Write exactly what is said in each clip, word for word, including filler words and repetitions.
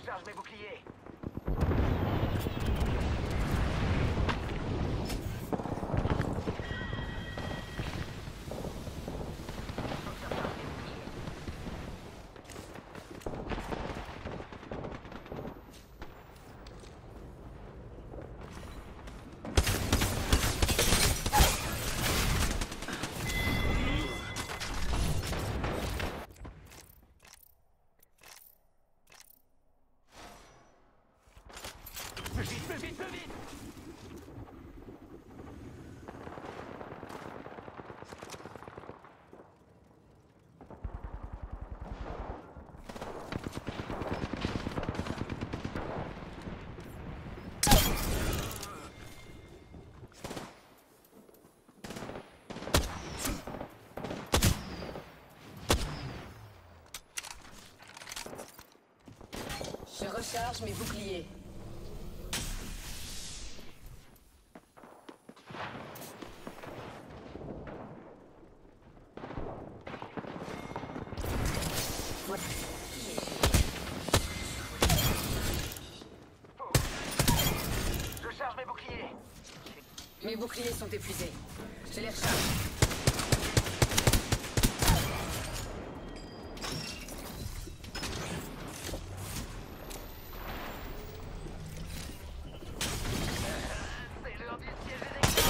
recharge mes boucliers. Plus vite, plus vite, plus vite! Je recharge mes boucliers. Je charge mes boucliers. Mes boucliers sont épuisés. Je les recharge. C'est l'heure du siège électrique.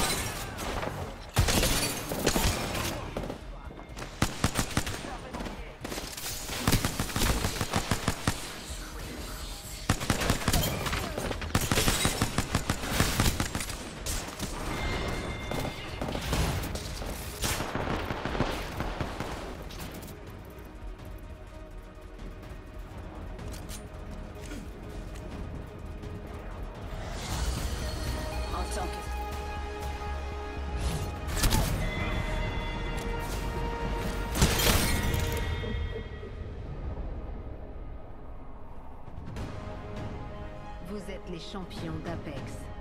En tant que... Vous êtes les champions d'Apex.